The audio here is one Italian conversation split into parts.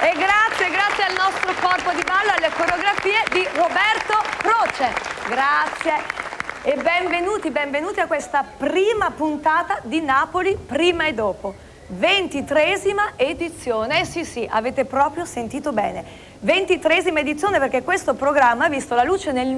E grazie al nostro corpo di ballo, alle coreografie di Roberto Croce. Grazie. E benvenuti a questa prima puntata di Napoli prima e dopo. 23esima edizione. Sì, avete proprio sentito bene. 23esima edizione perché questo programma ha visto la luce nel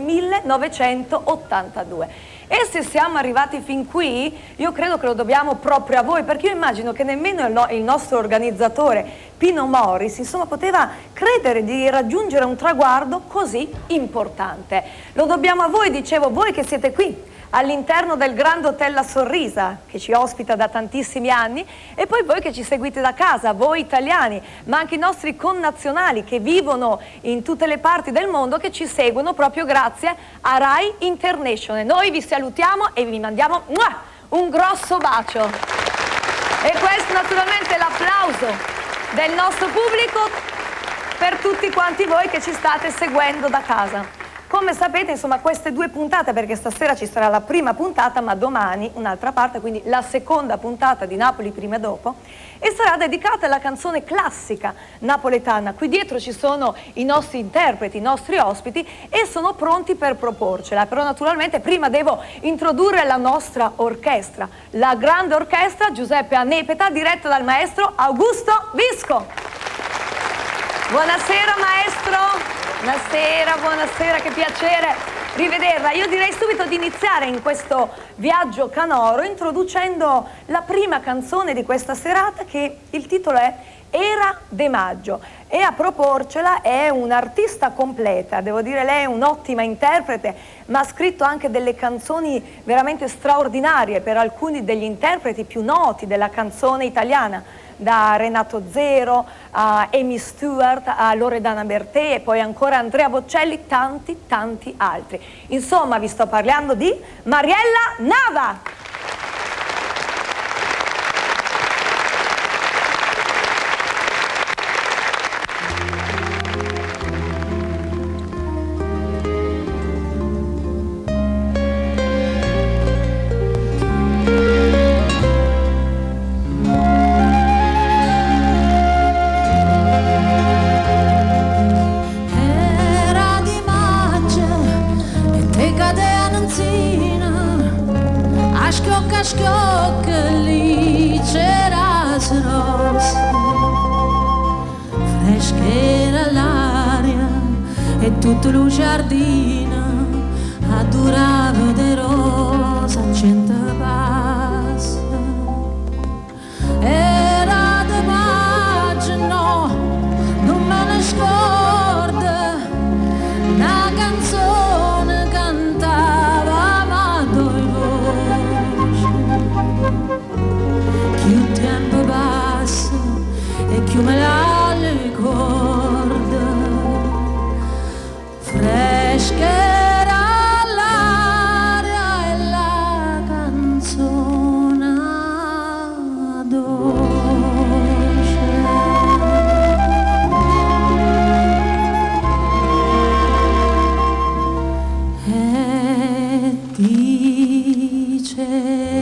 1982. E se siamo arrivati fin qui, io credo che lo dobbiamo proprio a voi, perché io immagino che nemmeno il nostro organizzatore Pino Morris, insomma, poteva credere di raggiungere un traguardo così importante. Lo dobbiamo a voi, dicevo, voi che siete qui all'interno del Grand Hotel La Sorrisa, che ci ospita da tantissimi anni, e poi voi che ci seguite da casa, voi italiani, ma anche i nostri connazionali che vivono in tutte le parti del mondo, che ci seguono proprio grazie a Rai International. Noi vi salutiamo e vi mandiamo un grosso bacio. E questo naturalmente è l'applauso del nostro pubblico per tutti quanti voi che ci state seguendo da casa. Come sapete, insomma, queste due puntate, perché stasera ci sarà la prima puntata, ma domani un'altra parte, quindi la seconda puntata di Napoli prima e dopo, e sarà dedicata alla canzone classica napoletana. Qui dietro ci sono i nostri interpreti, i nostri ospiti, e sono pronti per proporcela. Però naturalmente prima devo introdurre la nostra orchestra, la grande orchestra Giuseppe Annepeta, diretta dal maestro Augusto Visco. Buonasera maestro. Buonasera, che piacere rivederla. Io direi subito di iniziare in questo viaggio canoro introducendo la prima canzone di questa serata, che il titolo è Era de Maggio, e a proporcela è un'artista completa, devo dire lei è un'ottima interprete, ma ha scritto anche delle canzoni veramente straordinarie per alcuni degli interpreti più noti della canzone italiana, da Renato Zero a Amy Stewart a Loredana Bertè e poi ancora Andrea Bocelli, tanti altri. Insomma, vi sto parlando di Mariella Nava. Schiocca lì c'era rossa, freschera l'aria e tutto lo giardino adorava de rosa cento passa. Era de maggio, no, non me ne scorda, una canzone cantava ma dove più tempo passa e più me la ricorda, fresca era l'aria e la canzone dolce. E dice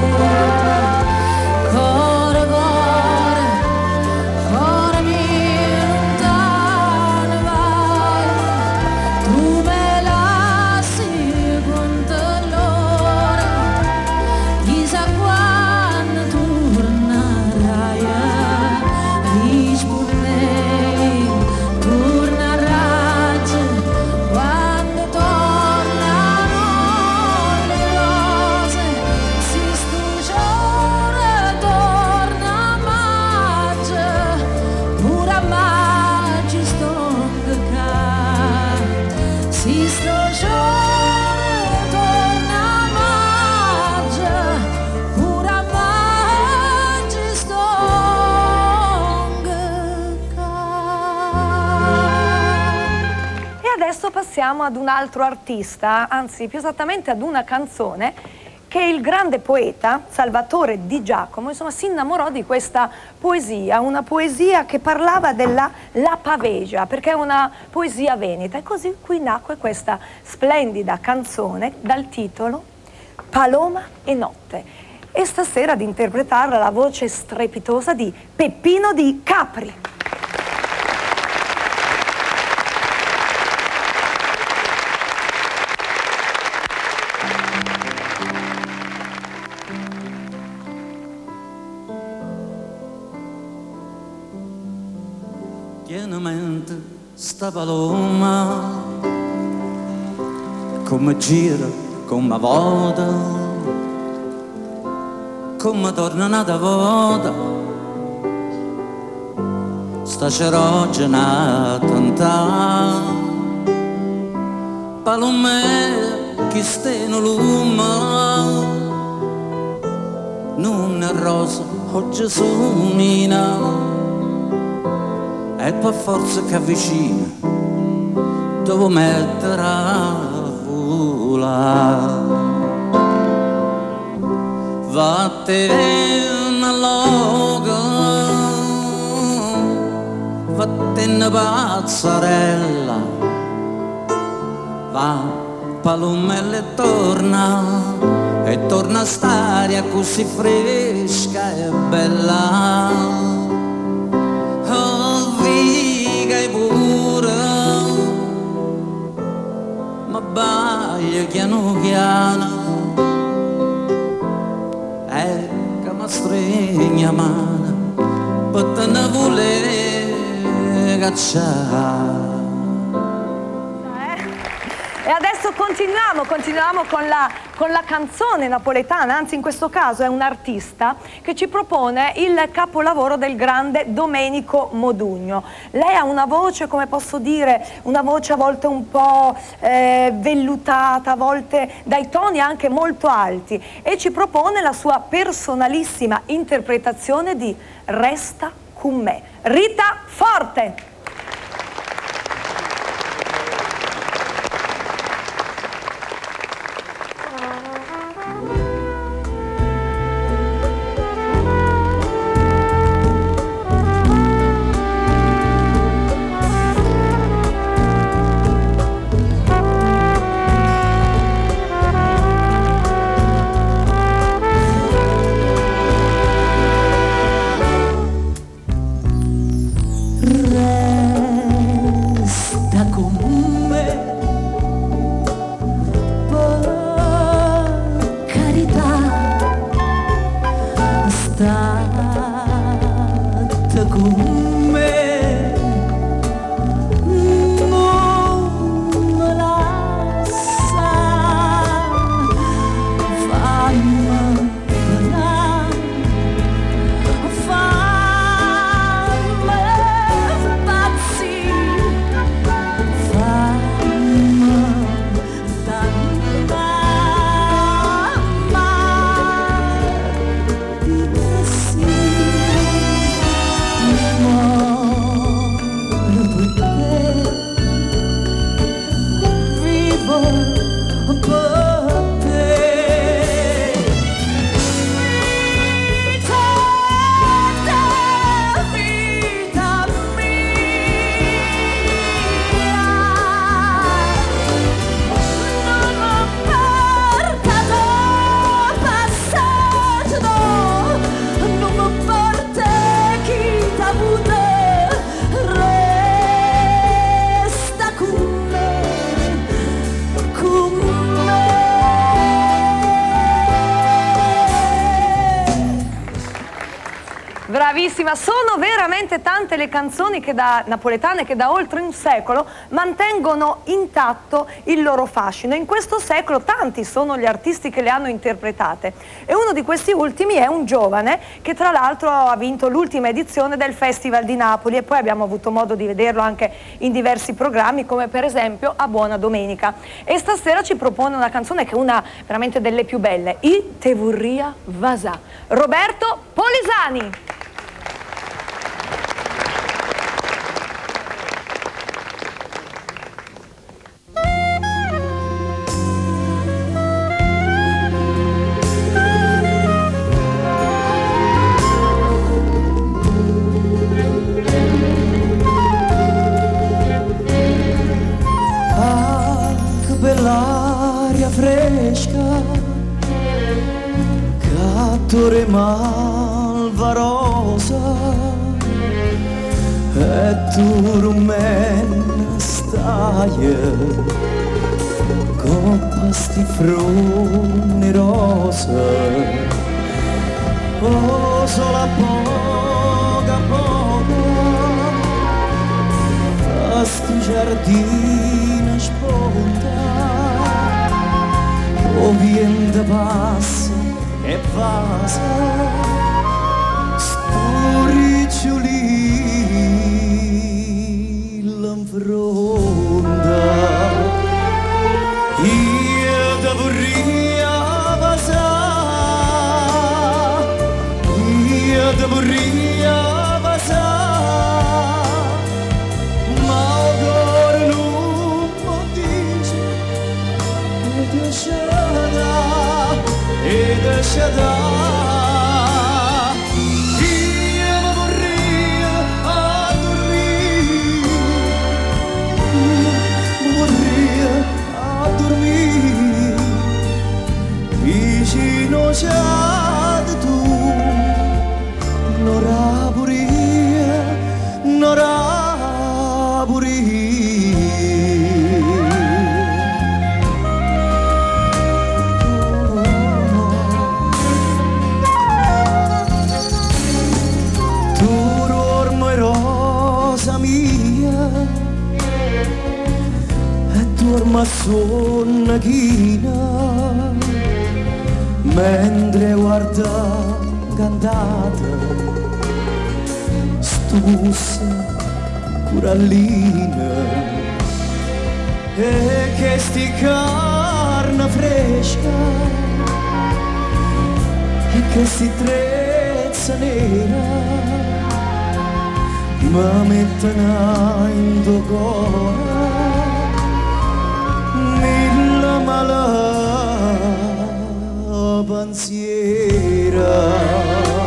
Passiamo ad un altro artista, anzi più esattamente ad una canzone che il grande poeta Salvatore Di Giacomo, insomma, si innamorò di questa poesia, una poesia che parlava della La Pavegia, perché è una poesia veneta, e così qui nacque questa splendida canzone dal titolo Paloma e Notte. E stasera ad interpretarla la voce strepitosa di Peppino Di Capri. viene in mente sta paloma, come gira, come voda, come torna nata volta, sta cerogena tanta, palome che steno l'uma, non è rosa, oggi sonina, e per forza che avvicina, devo mettere a volare. Vattene all'oca, vattene pazzarella, va palomella e torna a stare così fresca e bella. Oh, viga pure, ma baglia piano piano, che mi stringe mano, per te ne vuole cacciare. E adesso continuiamo con la canzone napoletana, anzi in questo caso è un artista che ci propone il capolavoro del grande Domenico Modugno. Lei ha una voce, come posso dire, una voce a volte un po' vellutata, a volte dai toni anche molto alti, e ci propone la sua personalissima interpretazione di Resta con me. Rita Forte! Bravissima, sono veramente tante le canzoni napoletane che da oltre un secolo mantengono intatto il loro fascino. In questo secolo tanti sono gli artisti che le hanno interpretate e uno di questi ultimi è un giovane che tra l'altro ha vinto l'ultima edizione del Festival di Napoli e poi abbiamo avuto modo di vederlo anche in diversi programmi come per esempio A Buona Domenica, e stasera ci propone una canzone che è una veramente delle più belle, I te vorria vasà, Roberto Polesani. L'aria fresca, cattore malvarosa, e tu rumena stai, coppa sti fruni rosa, oh sola poca poca, sti giardini sponda, o vento passa e passa, sto ricciolì l'infronda. Io te vorrei passare, io te vorrei passare, ma il cuore non mi dice e lascia da. Io mi vorrei a dormire, mi vorrei a dormire vicino c'è tu, non rapuria, non rapuria. Tu dormi rosa mia e dormi sonna china, mentre guarda cantata stussa curallina, e che sti carne fresca e che sti trezza nera mi mettono in tuo cuore mille mala pensiera.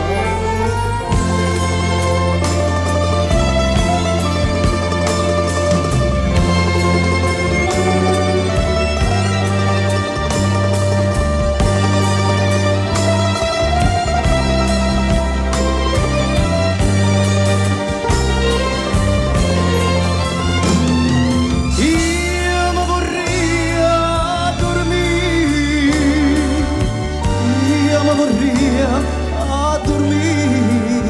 A dormire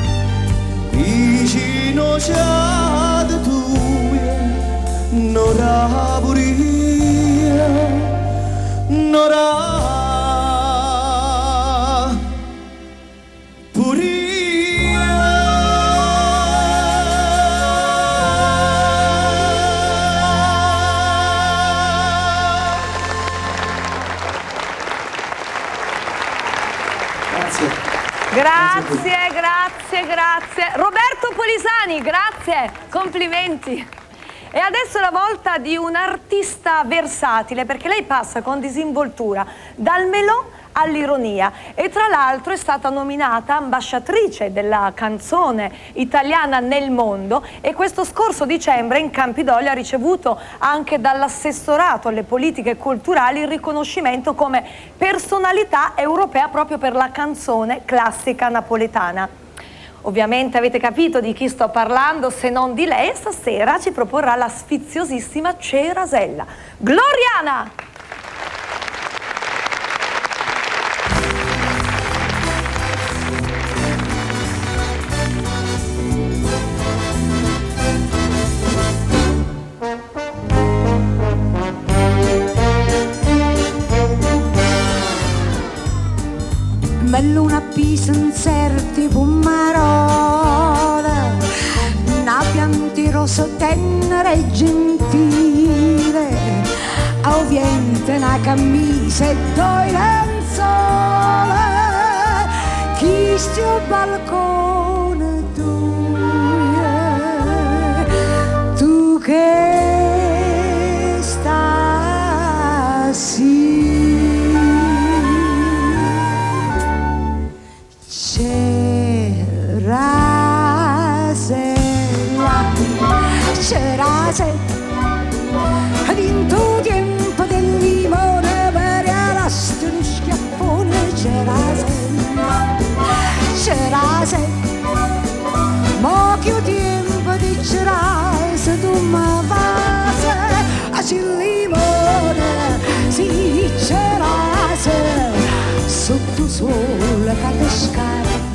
vicino c'è tu, non rapuria, non rapuria. Grazie, grazie, grazie. Roberto Polisani, grazie, complimenti. E adesso è la volta di un artista versatile, perché lei passa con disinvoltura dal melò all'ironia e tra l'altro è stata nominata ambasciatrice della canzone italiana nel mondo, e questo scorso dicembre in Campidoglio ha ricevuto anche dall'assessorato alle politiche culturali il riconoscimento come personalità europea proprio per la canzone classica napoletana. Ovviamente avete capito di chi sto parlando, se non di lei. Stasera ci proporrà la sfiziosissima Cerasella. Gloriana! Bello una pisa inserti pomarola, una pianti rosa tenera e gentile, ovviamente una camisa e due lenzuola, chi sto balcone tu che stasi. Cerasella, vinto tempo del limone per alasti uno schiaffone. Cerasella, Cerasella, mo che tempo di cerase tu mi fase, a il limone, sì Cerasella, sotto sole che te scala.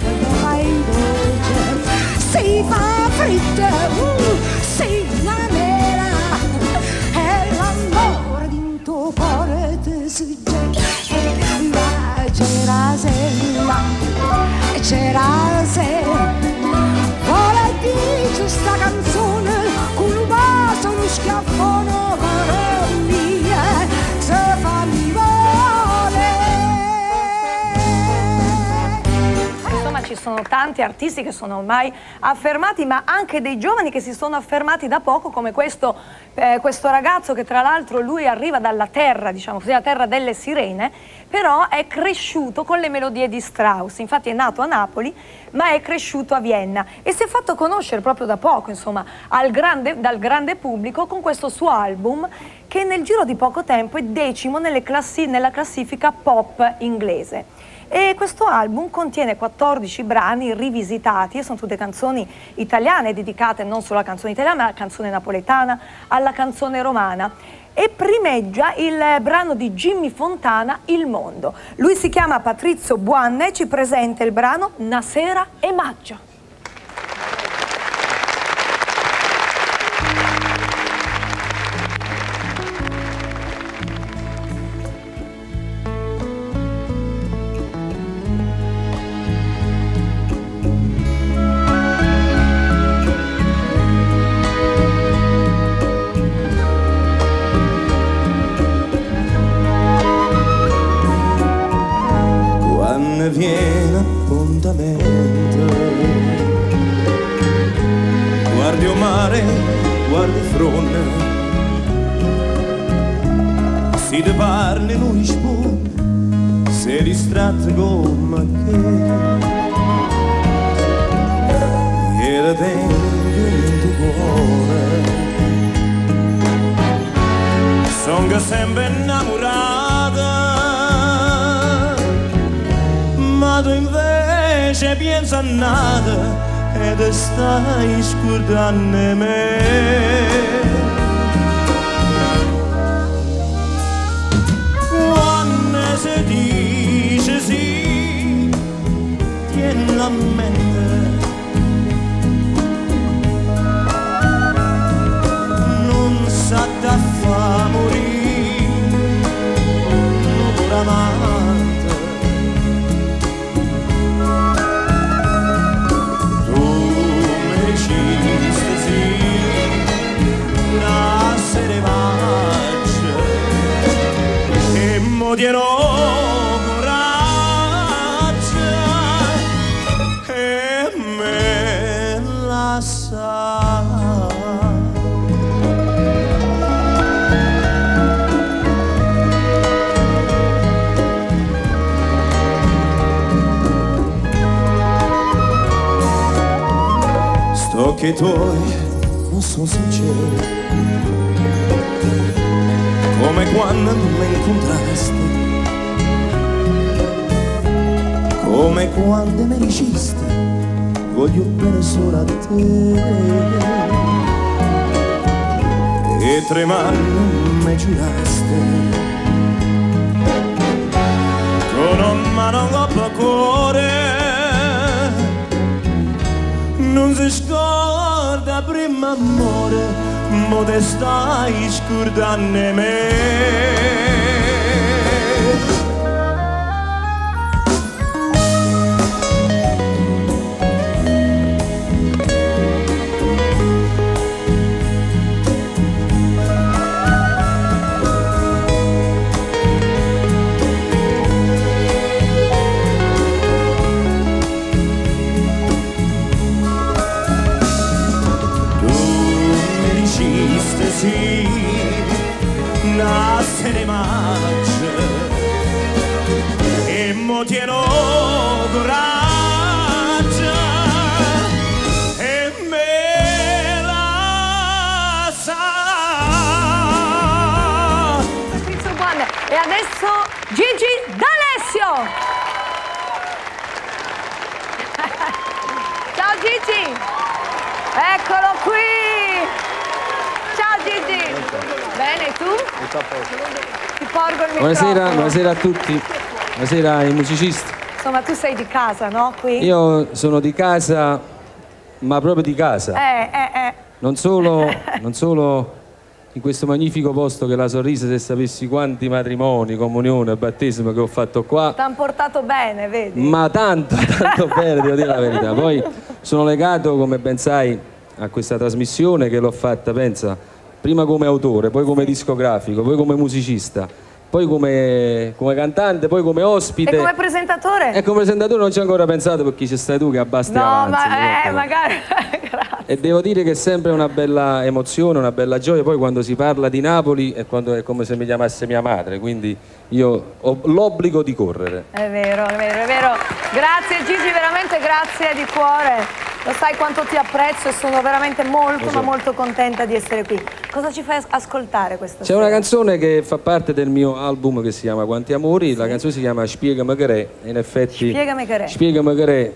ci sono tanti artisti che sono ormai affermati, ma anche dei giovani che si sono affermati da poco, come questo ragazzo che tra l'altro lui arriva dalla terra, diciamo così, la terra delle sirene, però è cresciuto con le melodie di Strauss. Infatti è nato a Napoli, ma è cresciuto a Vienna e si è fatto conoscere proprio da poco, insomma, dal grande pubblico con questo suo album che nel giro di poco tempo è 10° nella classifica pop inglese. E questo album contiene 14 brani rivisitati e sono tutte canzoni italiane dedicate non solo alla canzone italiana ma alla canzone napoletana, alla canzone romana. E primeggia il brano di Jimmy Fontana, Il Mondo. Lui si chiama Patrizio Buanne e ci presenta il brano Una sera e maggio. Viene appuntamento, guardi o mare, guardi fronte, si te parli lui spun, sei distratto come che era dentro il tuo cuore, sono sempre innamorata. Ma tu invece pensa a nada e te stai scordando me. Quando si dice sì, tienilo a mente, non sa da fa morire, non amante. Diano coraggio e me la sa. Sto che tuoi non sono sinceri, come quando mi incontrasti, come quando mi dicesti voglio bene solo a te, e tremando mi giurasti con un mano coppa cuore, non si scorda prima amore, mo te stai scordando me. Sì, nascere maggio e mo tieno coraggio e me la sa. Patrizio Buanne. E adesso Gigi D'Alessio. Ciao Gigi, eccolo qui. Ciao Gigi! Bene, tu? Ti porgo il microfono. Buonasera a tutti, buonasera ai musicisti. Insomma, tu sei di casa, no? Qui? Io sono di casa, ma proprio di casa. Non solo in questo magnifico posto che è la Sorrisa, se sapessi quanti matrimoni, comunione e battesimo che ho fatto qua. T'han portato bene, vedi? Ma tanto bene, devo dire la verità. Poi sono legato, come ben sai, a questa trasmissione che l'ho fatta, pensa, prima come autore, poi come discografico, poi come musicista poi come cantante, poi come ospite. E come presentatore? E come presentatore non ci ho ancora pensato perché ci stai tu che abbasti avanti. No, magari, grazie. E devo dire che è sempre una bella emozione, una bella gioia, poi quando si parla di Napoli è come se mi chiamasse mia madre, quindi io ho l'obbligo di correre. È vero, è vero, è vero. Grazie Gigi, veramente grazie di cuore. Lo sai quanto ti apprezzo e sono veramente molto, ma molto contenta di essere qui. Cosa ci fai ascoltare questa sera? C'è una canzone che fa parte del mio album che si chiama Quanti Amori, la canzone si chiama Spiegami che in effetti Spiegami che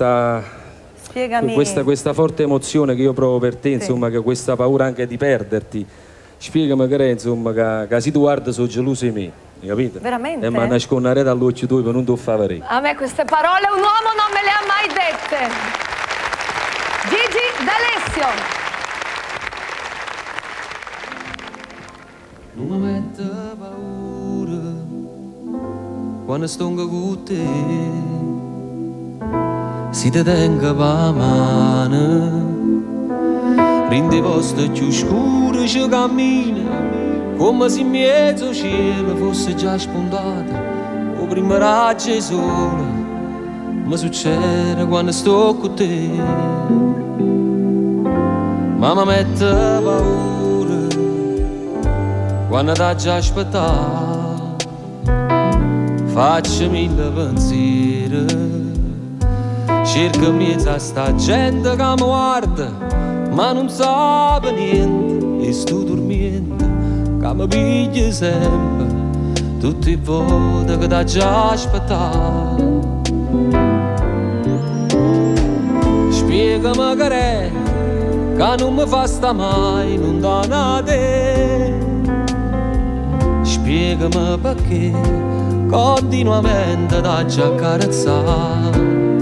questa forte emozione che io provo per te, insomma, che questa paura anche di perderti. Spiegami che insomma, che se tu guardi sono geloso di me, capito? Veramente? E mi nascondere dall'occhio tuo per non ti fare. A me queste parole un uomo non me le ha mai dette. Gigi D'Alessio. Non mi mette paura quando sto con te, si ti tengo per mano, rende posto più scuro ci cammina, come se in mezzo al cielo fosse già spuntato o prima raggi sole, ma succede quando sto con te. Ma mi mette paura quando t'ha già aspettato, faccio mille pensieri, cerco in mezzo a sta gente che mi guarda, ma non sa niente, e sto dormendo, che mi piglia sempre, tutte le volte che t'ha già aspettato. Spiegami che è, che non mi fa sta mai lontana da te. Spiegami perché continuamente t'ha già accarezzata.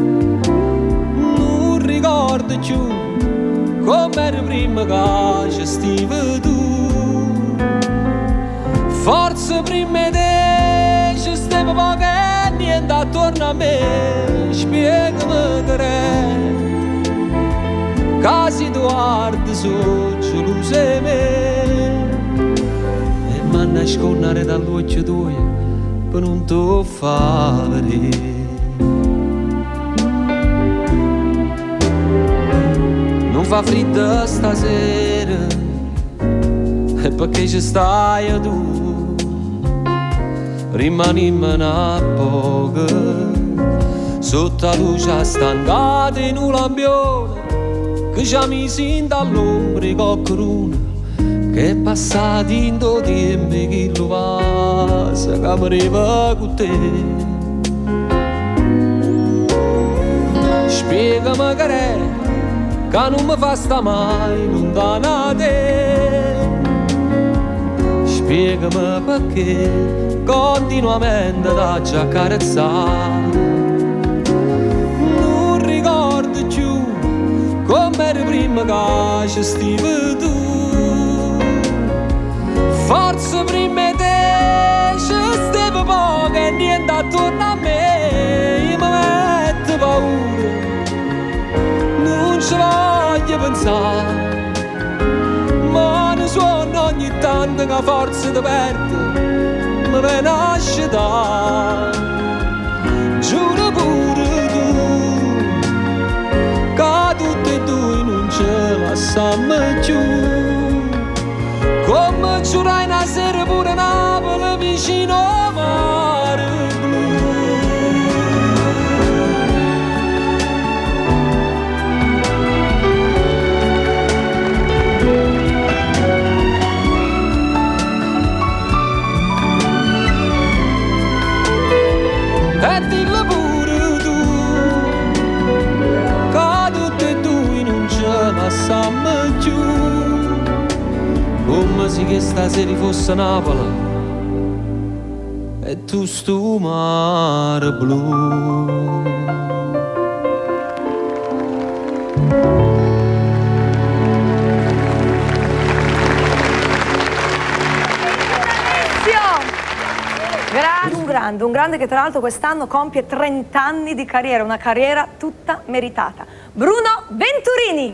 Non ricordo più come era prima che ci stivi tu. Forse prima di te ci stiamo poco e niente attorno a me. Spiegami che è, casi tu guardi sono geloso di me, e mi nascondere dall'occhio tuo per non ti far vedere. Non fa freddo stasera, e perché ci stai tu, rimaniamo a poco, sotto la luce stancata in un lampione, che già mi sento all'ombra con corona, che è passato in tuo tempo che lo passa, che mi arriva con te. Spiegami che è, che non mi fa sta mai lontana da te. Spiegami perché continuamente t'ha già accarezzato. Non ricordo più come era prima che ci stivi tu. Forse prima di te ci stivi poco e niente attorno a me. Io mi metto paura, non ci voglio pensare, ma ne suono ogni tanto che forza ti perde, mi viene a scitare. Giuro pure tu che tutti e due non ce la lasciamo più, come giurai una sera pure Napoli vicino al mare blu. E dillo pure tu che tutti e due non ce la lasciamo più, come se che stasera fosse Napoli e tu sto mare blu. Un grande che tra l'altro quest'anno compie 30 anni di carriera, una carriera tutta meritata. Bruno Venturini.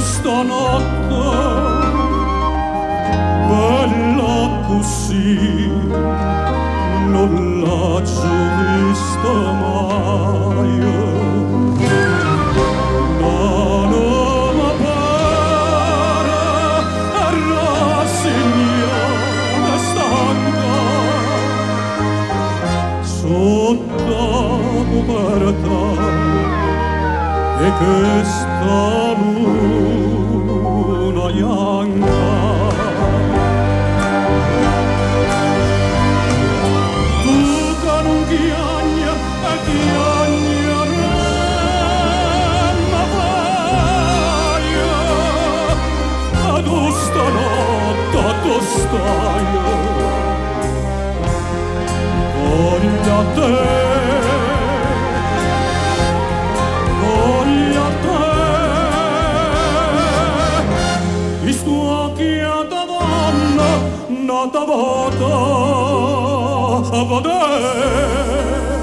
stanotte, bella così, non l'ho vista mai. Non mi pare rassegnata stanca, sotto povertà e questa luna bianca. Tu che non chiagna e chiagna paia, ad stanotte tu stai, voglio a te. Nata vota a vedere